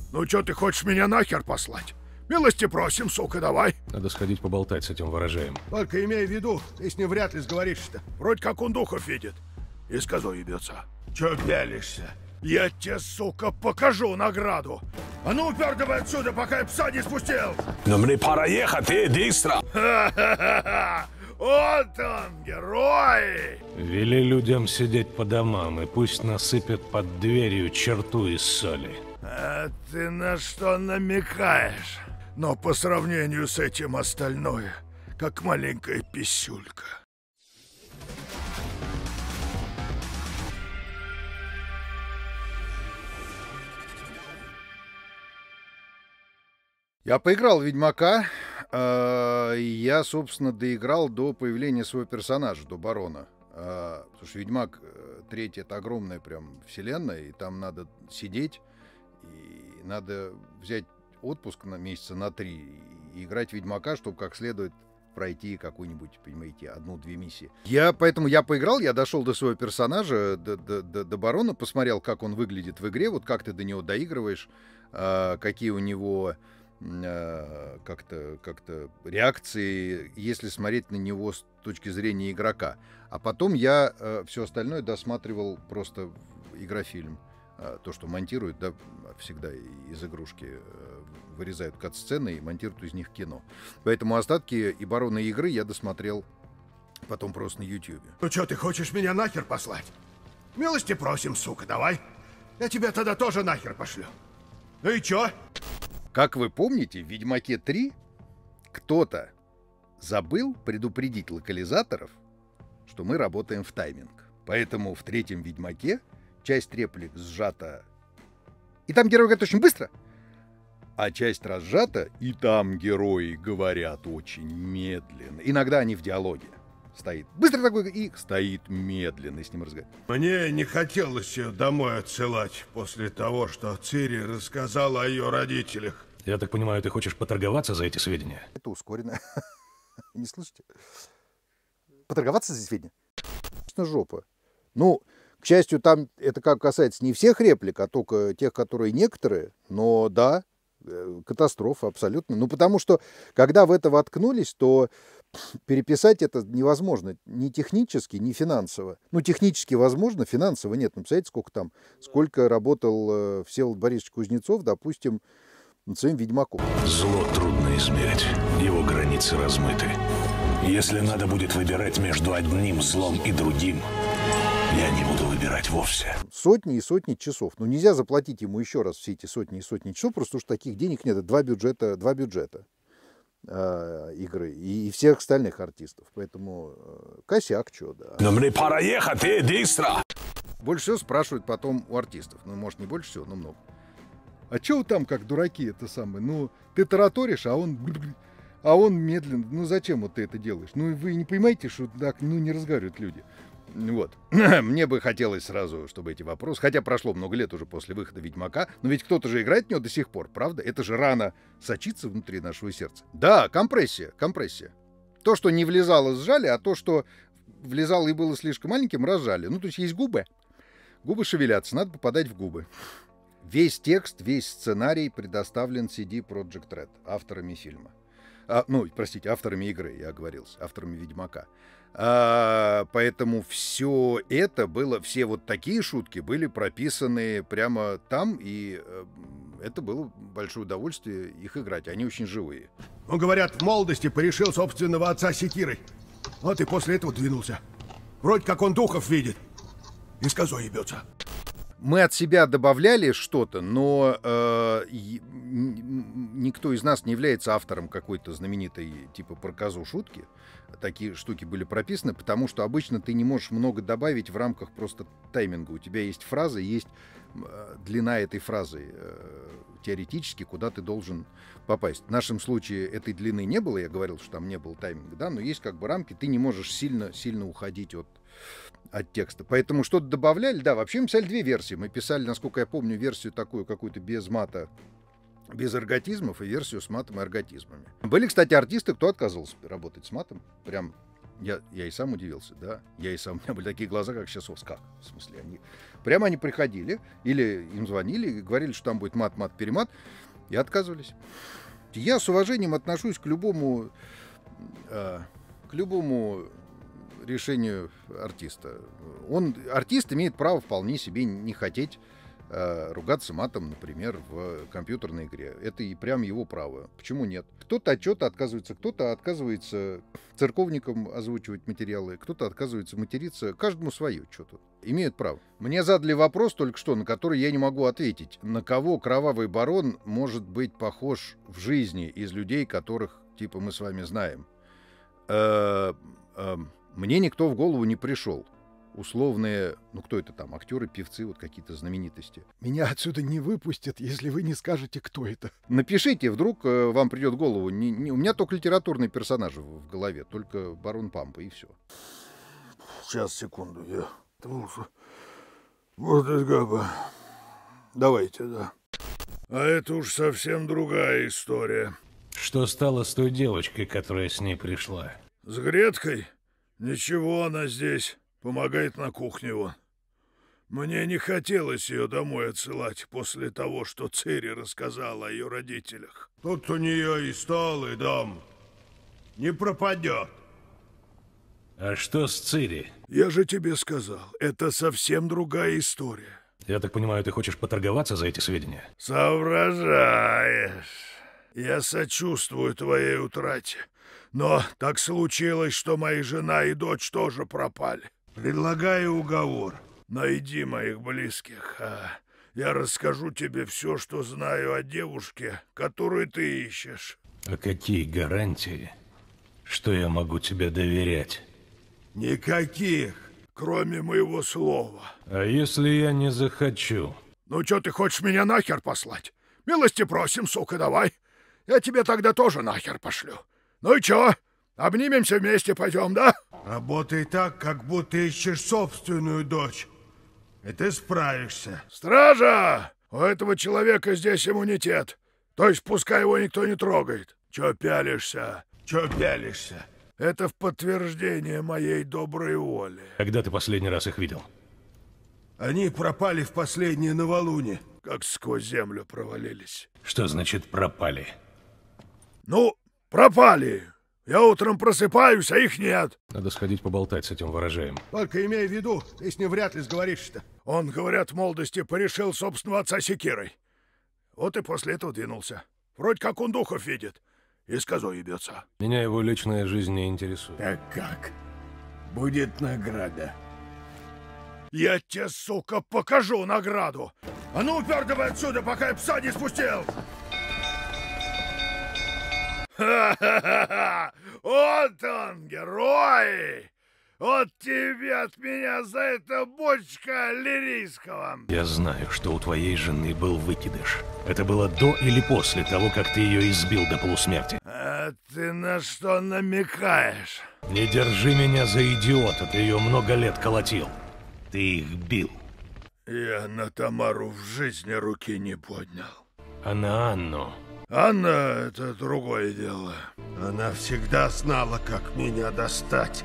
Ну чё, ты хочешь меня нахер послать? Милости просим, сука, давай. Надо сходить поболтать с этим ворожеем. Только имей в виду, ты с ним вряд ли сговоришься-то. Вроде как он духов видит. И с козой ебется. Чё пялишься? Я тебе, сука, покажу награду. А ну, упер давай отсюда, пока я пса не спустил. Но мне пора ехать, быстро. Вот он, герой! Вели людям сидеть по домам, и пусть насыпят под дверью черту из соли. А ты на что намекаешь? Но по сравнению с этим остальное, как маленькая писюлька. Я поиграл в Ведьмака, я, собственно, доиграл до появления своего персонажа, до барона. Потому что Ведьмак 3 — это огромная прям вселенная, и там надо сидеть, и надо взять отпуск на месяца на 3 и играть в Ведьмака, чтобы как следует пройти какую-нибудь, понимаете, 1-2 миссии. Поэтому я поиграл, я дошел до своего персонажа, до барона, посмотрел, как он выглядит в игре, вот как ты до него доигрываешь, какие у него как-то реакции, если смотреть на него с точки зрения игрока. А потом я все остальное досматривал просто игрофильм. То, что монтируют, да, всегда из игрушки вырезают кат-сцены и монтируют из них кино. Поэтому остатки и барона игры я досмотрел потом просто на Ютьюбе. Ну чё, ты хочешь меня нахер послать? Милости просим, сука, давай. Я тебя тогда тоже нахер пошлю. Ну и чё? Как вы помните, в «Ведьмаке 3» кто-то забыл предупредить локализаторов, что мы работаем в тайминг. Поэтому в 3-м «Ведьмаке» часть реплик сжата, и там герои говорят очень быстро, а часть разжата, и там герои говорят очень медленно. Иногда они в диалоге. Стоит быстро такой и стоит медленно, с ним разговаривает. Мне не хотелось ее домой отсылать после того, что Цири рассказала о ее родителях. Я так понимаю, ты хочешь поторговаться за эти сведения? Это ускоренно. Не слышите? Поторговаться за сведения? Конечно, жопа. Ну, к счастью, там это как касается не всех реплик, а только тех, которые некоторые. Но да, катастрофа абсолютно. Ну, потому что, когда в это воткнулись, то переписать это невозможно ни технически, ни финансово. Ну, технически возможно, финансово нет. Ну, представляете, сколько работал Всеволод Борисович Кузнецов, допустим, над своим Ведьмаком. Зло трудно измерить, его границы размыты. Если надо будет выбирать между одним злом и другим, я не буду выбирать вовсе. Сотни и сотни часов. Ну, нельзя заплатить ему еще раз все эти сотни и сотни часов, просто потому что таких денег нет. Это два бюджета игры и всех остальных артистов. Поэтому косяк, что, да. Но мне пора ехать, быстро! Больше всего спрашивают потом у артистов. Ну, может, не больше всего, но много. А чё вы там, как дураки, это самое? Ну, ты тараторишь, а он медленно. Ну, зачем вот ты это делаешь? Ну, вы не понимаете, что так, ну, не разговаривают люди. Вот. Мне бы хотелось сразу, чтобы эти вопросы... Хотя прошло много лет уже после выхода «Ведьмака», но ведь кто-то же играет в него до сих пор, правда? Это же рано сочится внутри нашего сердца. Да, компрессия. То, что не влезало, сжали, а то, что влезало и было слишком маленьким, разжали. Ну, то есть есть губы. Губы шевелятся, надо попадать в губы. Весь текст, весь сценарий предоставлен CD Projekt Red, авторами фильма. Авторами игры, я оговорился, авторами «Ведьмака». Поэтому все это было, все вот такие шутки были прописаны прямо там, и это было большое удовольствие их играть, они очень живые. Ну, говорят, в молодости порешил собственного отца секирой. Вот и после этого двинулся. Вроде как он духов видит. И с козой ебется. Мы от себя добавляли что-то, но никто из нас не является автором какой-то знаменитой типа про козу шутки. Такие штуки были прописаны, потому что обычно ты не можешь много добавить в рамках просто тайминга. У тебя есть фраза, есть длина этой фразы теоретически, куда ты должен попасть. В нашем случае этой длины не было, я говорил, что там не было тайминга, да, но есть как бы рамки, ты не можешь сильно уходить от текста. Поэтому что-то добавляли. Да, вообще мы писали 2 версии. Мы писали, насколько я помню, версию такую какую-то без мата, без эрготизмов, и версию с матом и эрготизмами. Были, кстати, артисты, кто отказывался работать с матом. Прям Я и сам удивился, да. У меня были такие глаза, как сейчас у вас. Как? В смысле, они приходили, или им звонили, и говорили, что там будет мат, перемат, и отказывались. Я с уважением отношусь к любому решению артиста. Артист имеет право вполне себе не хотеть ругаться матом, например, в компьютерной игре. Это и прям его право. Почему нет? Кто-то от чего-то отказывается, кто-то отказывается церковникам озвучивать материалы, кто-то отказывается материться. Каждому свое что-то. Имеют право. Мне задали вопрос только что, на который я не могу ответить. На кого Кровавый барон может быть похож в жизни из людей, которых, типа, мы с вами знаем? Мне никто в голову не пришел. Условные, кто это там, актеры, певцы, вот какие-то знаменитости. Меня отсюда не выпустят, если вы не скажете, кто это. Напишите, вдруг вам придет в голову. У меня только литературные персонажи в голове, только барон Пампа, и все. Сейчас, секунду, Вот это Давайте, да. А это уж совсем другая история. Что стало с той девочкой, которая с ней пришла? С Греткой? Ничего, она здесь. Помогает на кухне вон. Мне не хотелось ее домой отсылать после того, что Цири рассказала о ее родителях. Тут у нее и стол, и дом. Не пропадет. А что с Цири? Я же тебе сказал, это совсем другая история. Я так понимаю, ты хочешь поторговаться за эти сведения? Соображаешь. Я сочувствую твоей утрате. Но так случилось, что моя жена и дочь тоже пропали. Предлагаю уговор. Найди моих близких, а я расскажу тебе все, что знаю о девушке, которую ты ищешь. А какие гарантии, что я могу тебе доверять? Никаких, кроме моего слова. А если я не захочу? Ну, что ты хочешь меня нахер послать? Милости просим, сука, давай. Я тебе тогда тоже нахер пошлю. Ну и чё? Обнимемся вместе, пойдем, да? Работай так, как будто ищешь собственную дочь. И ты справишься. Стража! У этого человека здесь иммунитет. То есть пускай его никто не трогает. Чё пялишься? Это в подтверждение моей доброй воли. Когда ты последний раз их видел? Они пропали в последнее новолуние. Как сквозь землю провалились. Что значит пропали? Ну, пропали. Я утром просыпаюсь, а их нет. Надо сходить поболтать с этим ворожеем. Только имей в виду, ты с ним вряд ли сговоришься-то. Он, говорят, в молодости порешил собственного отца секирой. Вот и после этого двинулся. Вроде как он духов видит. И с козой ебется. Меня его личная жизнь не интересует. Так как? Будет награда. Я тебе, сука, покажу награду. А ну, упер давай отсюда, пока я пса не спустил. Ха-ха-ха! Вот он, герой! Вот тебе от меня за это бочка лирийского. Я знаю, что у твоей жены был выкидыш. Это было до или после того, как ты ее избил до полусмерти? А ты на что намекаешь? Не держи меня за идиота, ты ее много лет колотил. Ты их бил. Я на Тамару в жизни руки не поднял. А на Анну? Анна — это другое дело. Она всегда знала, как меня достать.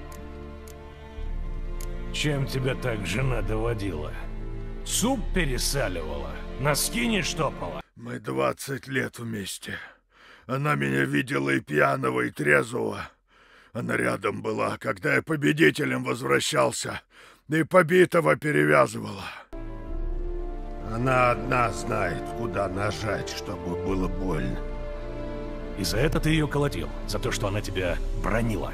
Чем тебя так жена доводила? Суп пересаливала? Носки не штопала? Мы 20 лет вместе. Она меня видела и пьяного, и трезвого. Она рядом была, когда я победителем возвращался, и побитого перевязывала. Она одна знает, куда нажать, чтобы было больно. И за это ты ее колотил? За то, что она тебя бронила?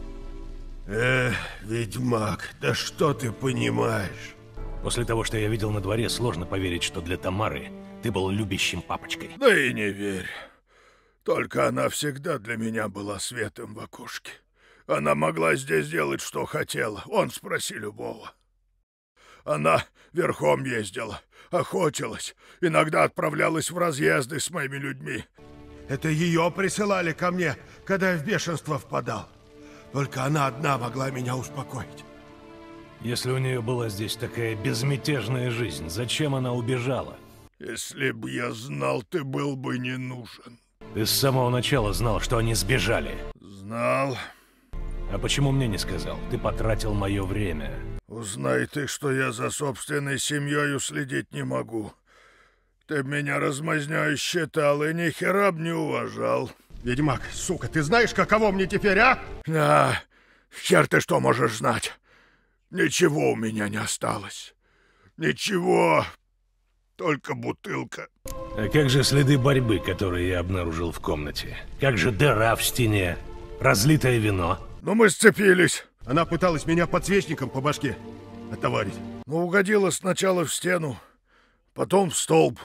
Ведьмак, да что ты понимаешь? После того, что я видел на дворе, сложно поверить, что для Тамары ты был любящим папочкой. Да и не верь. Только она всегда для меня была светом в окошке. Она могла здесь делать, что хотела. Он спроси любого. Она верхом ездила, охотилась, иногда отправлялась в разъезды с моими людьми. Это ее присылали ко мне, когда я в бешенство впадал. Только она одна могла меня успокоить. Если у нее была здесь такая безмятежная жизнь, зачем она убежала? Если б я знал, ты был бы не нужен. Ты с самого начала знал, что они сбежали. Знал. А почему мне не сказал? Ты потратил мое время. Узнай ты, что я за собственной семьей следить не могу. Ты меня размазнёй считал и ни хера б не уважал. Ведьмак, сука, ты знаешь, каково мне теперь, а? Да, хер ты что можешь знать? Ничего у меня не осталось. Ничего. Только бутылка. А как же следы борьбы, которые я обнаружил в комнате? Как же дыра в стене? Разлитое вино? Ну мы сцепились. Она пыталась меня подсвечником по башке отоварить. Ну угодила сначала в стену, потом в столб.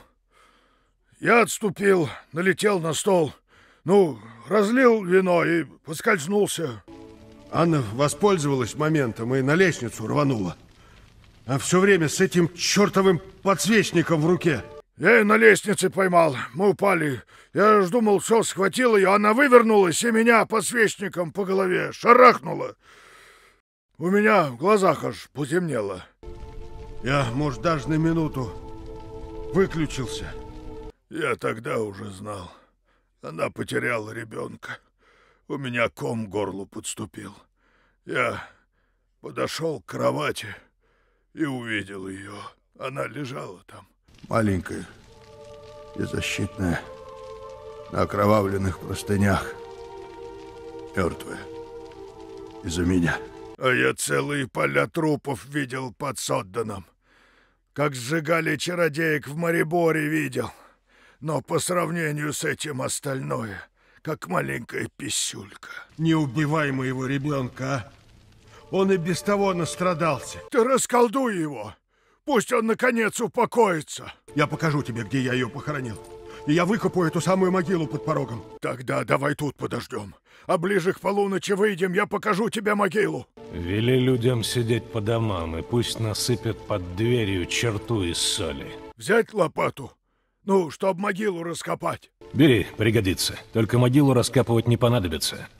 Я отступил, налетел на стол. Ну, разлил вино и поскользнулся. Анна воспользовалась моментом и на лестницу рванула. А все время с этим чертовым подсвечником в руке. Я ее на лестнице поймал. Мы упали. Я ж думал, все, схватил ее. Она вывернулась и меня подсвечником по голове шарахнула. У меня в глазах аж потемнело. Я, может, даже на минуту выключился. Я тогда уже знал. Она потеряла ребенка. У меня ком к горлу подступил. Я подошел к кровати и увидел ее. Она лежала там. Маленькая, беззащитная, на окровавленных простынях. Мертвая. Из-за меня. А я целые поля трупов видел под Содданом. Как сжигали чародеек в Мариборе видел. Но по сравнению с этим остальное, как маленькая писюлька. Не убивай моего ребенка, а? Он и без того настрадался. Ты расколдуй его. Пусть он, наконец, упокоится. Я покажу тебе, где я ее похоронил. И я выкопаю эту самую могилу под порогом. Тогда давай тут подождем. А ближе к полуночи выйдем, я покажу тебе могилу. Вели людям сидеть по домам, и пусть насыпят под дверью черту из соли. Взять лопату? Ну, чтоб могилу раскопать. Бери, пригодится. Только могилу раскапывать не понадобится.